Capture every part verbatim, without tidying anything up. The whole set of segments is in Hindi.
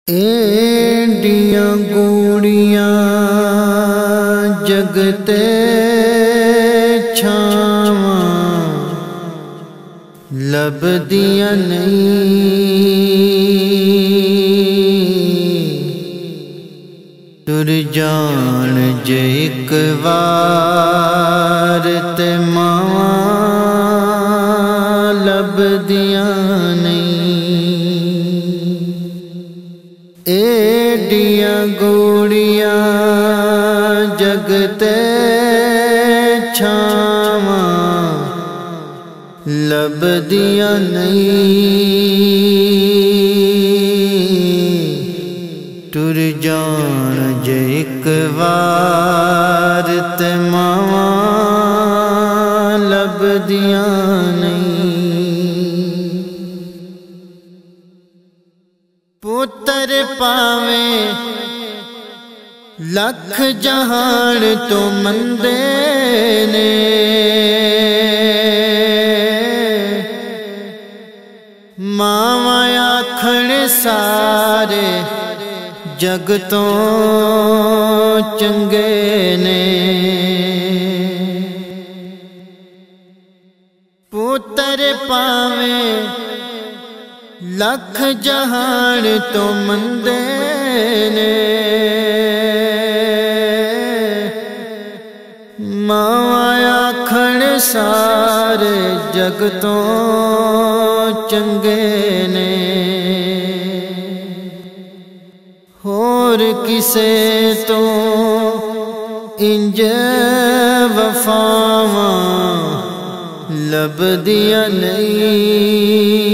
एडियां गूड़ियां जगते छावां लभदियां नहीं। तुर जान जे एक वार ते मावां लभदियां नहीं। एडियां गूड़ियां जगते छावां लभदियां नहीं। तुर जान जे एक वार ते मावां लभदियां नहीं। पुत्र पावे लख जहान तो मंदे ने, मावा आखण सारे जग तो चंगे ने। पुत्र पावे लख जहान तो मंदे ने, मावा आखण सारे जग तो चंगे ने। होर किसे तो इंज वफावां लभदियां नहीं।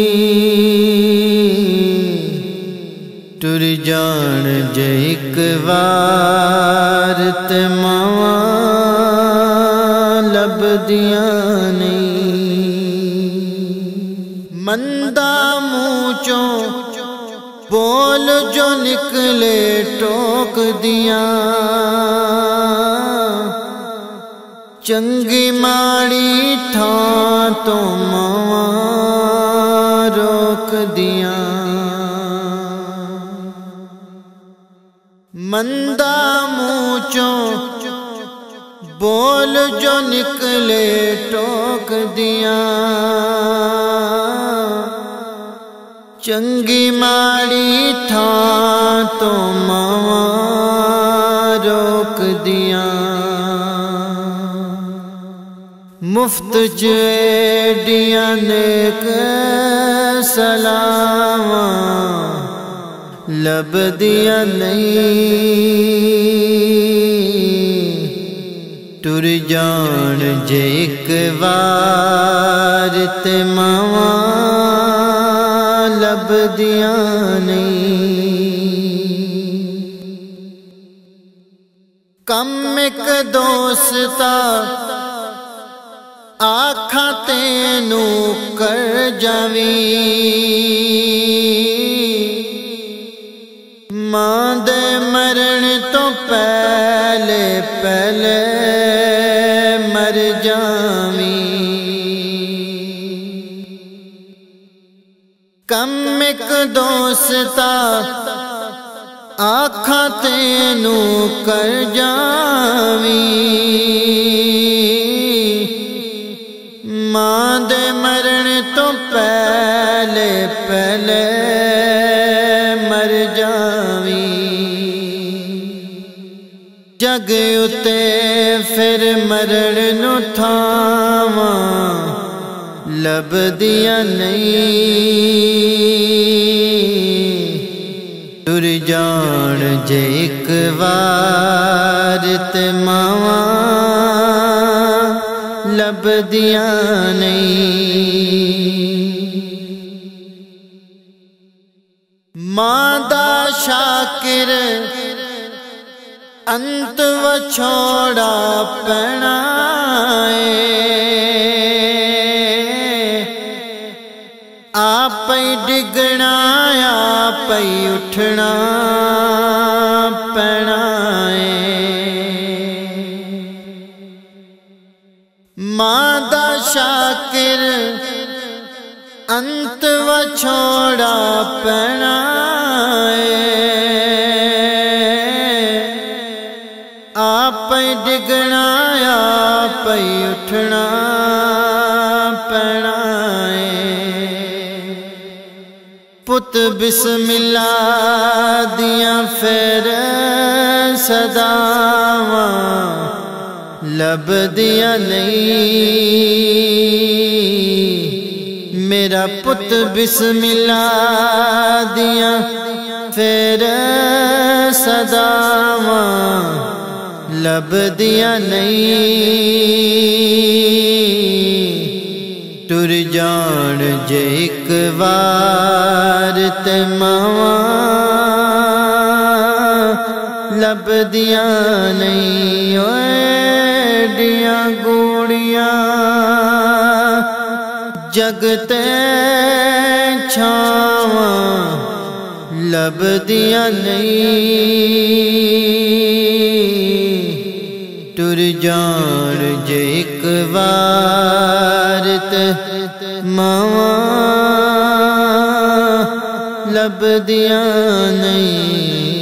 तुर जान जे एक वार ते मावां लभदियां नहीं। मंदा मुँह चों बोल जो निकले टोक दियां, चंगी माड़ी थां तो मावां रोक दियां। मंदा मुँह चों बोल जो निकले टोक दियां, चंगी माड़ी थां तो मावां रोक दियां। मुफ्त च एडियां नेक सलावां लभदियां नहीं। तुर जान जे एक वार ते मावां लभदियां नहीं। कम एक दोस्ता आखा तेनू कर जावी, मां दे मरण तो पहले पहले मर जावी। कम एक दोस्ता आखा तेनू कर जावी, मां दे मरण तो पहले पहले मर जावी। जग उते फिर मरण नू थावां लभदियां नहीं। तुर जान जे एक वार ते मावां लभदियां नहीं। मां दा शाकिर अंत वछोड़ा पैना आप डिगना आप उठना पैना। मां दा शाकिर अंत वछोड़ा पैना आप डिगना आप उठना पैना पुत बिस्मिल्ला दिया फिर सदावा लब दिया नहीं। मेरा पुत बिस्मिल्ला दिया फिर सदावा लब दिया नहीं। टुर जान जे एक बार ते मावा लब दिया नहीं। ओडिया गूड़िया जगते छावा लब दिया नहीं। टुर जान जे एक बार ते मावा लब दिया नहीं।